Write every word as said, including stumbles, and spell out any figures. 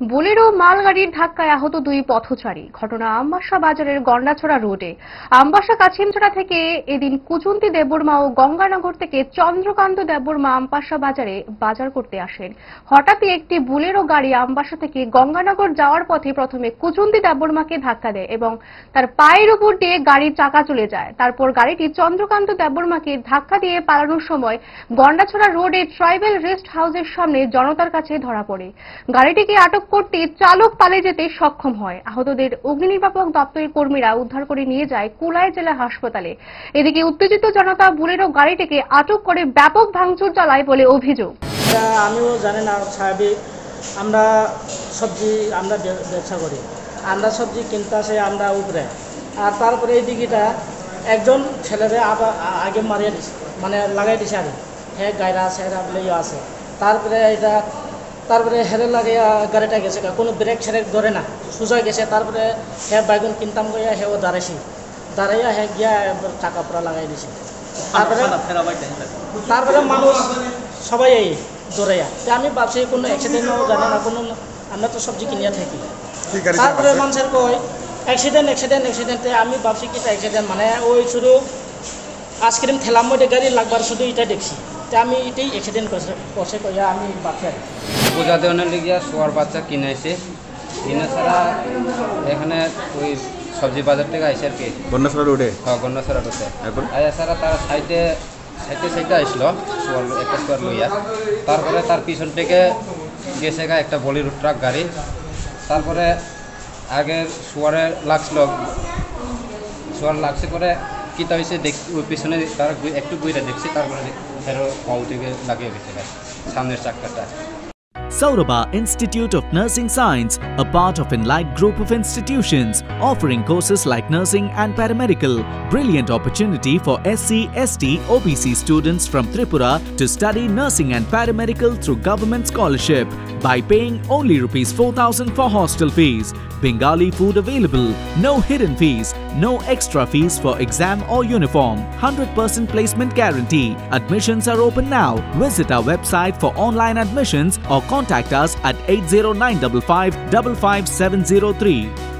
Bolero মালগাড়ির ধাক্কায় আহত দুই পথচারী। ঘটনা আমবাসা বাজারের গন্ডাছড়া রোডে। আমবাসা কাছিমছড়া থেকে এদিন কুচুন্তি দেববর্মা ও গঙ্গানগর থেকে চন্দ্রকান্ত দেববর্মা আমবাসা বাজারে বাজার করতে আসেন। হঠাৎই একটি বুলেরো গাড়ি আমবাসা থেকে গঙ্গানগর যাওয়ার পথে প্রথমে কুচুন্তি দেববর্মাকে ধাক্কা দেয় এবং তার পায়ের উপর দিয়ে গাড়ির চাকা চলে যায়। তারপর গাড়িটি চন্দ্রকান্ত দেববর্মাকে ধাক্কা দিয়ে পালানোর সময় গন্ডাছড়া রোডে ট্রাইবেল রেস্ট হাউসের সামনে জনতার কাছে ধরা পড়ে। গাড়িটিকে আটক করতে চালক পালিয়ে যেতে সক্ষম হয়। আহতদের অগ্নিনির্বাপক দপ্তরের কর্মীরা উদ্ধার করে নিয়ে যায় কুলাই জেলা হাসপাতালে। এদিকে উত্তেজিত জনতা বুলেরো গাড়িটিকে আটক করে ব্যাপক ভাঙচুর চালায় বলে অভিযোগ। আমিও জানি না, স্বাভাবিক আমরা সবজি আমরা ব্যবসা করি, আমরা সবজি কিনতে আসে আমরা উপরে, আর তারপরে এই দিকেটা একজন ছেলেরে আবার আগে মারিয়ে দিছে, মানে লাগাই দিছে আগে, হ্যাঁ গায়রা সেরা বলে আছে। তারপরে এটা তারপরে হেরে লাগে গাড়িটা গেছে, কোনো ব্রেক সেরেক ধরে না, সোজা গেছে। তারপরে হ্যাঁ বাইগুন কিনতাম গিয়া হ্যাঁ ও দাঁড়াইছি, দাঁড়াইয়া হ্যাঁ গিয়া টাকা পুরা লাগাই দিছে। তারপরে তারপরে মানুষ সবাই এই দৌড়াইয়া, আমি ভাবছি কোনো অ্যাক্সিডেন্টও জানে না, কোনো আমরা তো সবজি কিনিয়া থাকি। তারপরে মানুষের কয় অ্যাক্সিডেন্ট অ্যাক্সিডেন্ট অ্যাক্সিডেন্টে আমি ভাবছি কি অ্যাক্সিডেন্ট মানে ওই শুধু আইসক্রিম ঠেলার মধ্যে গাড়ি লাগবার শুধু এটা দেখছি, আমি এটাই অ্যাক্সিডেন্ট করছে করছে কইয়া আমি ভাবছি। পূজা দেওয়ানোর লিগিয়া শোয়ার বাচ্চা কিনেছে, কিনে ছাড়া এখানে ওই সবজি বাজার থেকে আইসে আর কি গন্ডাছড়া রোডে। হ্যাঁ গন্ডাছড়া রোডে আইয়া ছাড়া তার সাইডে সাইডে সাইডে আসলো শোয়ার একটা শোয়ার লইয়া। তারপরে তার পিছন থেকে গেছে গা একটা বলির ট্রাক গাড়ি। তারপরে আগে শোয়ারে লাগছিল, শোয়ার লাগছে করে কিতা হয়েছে দেখ ওই পিছনে তার একটু বইটা দেখছি। তারপরে ফেরো কল থেকে লাগিয়ে গেছে সামনের চাক্কাটা। Saurabha Institute of Nursing Science, a part of Enlight Group of Institutions, offering courses like nursing and paramedical. Brilliant opportunity for S C, S T, O B C students from Tripura to study nursing and paramedical through government scholarship by paying only rupees four thousand for hostel fees. Bengali food available, no hidden fees, no extra fees for exam or uniform, one hundred percent placement guarantee. Admissions are open now. Visit our website for online admissions or contact us at eight zero nine five five five five seven zero three.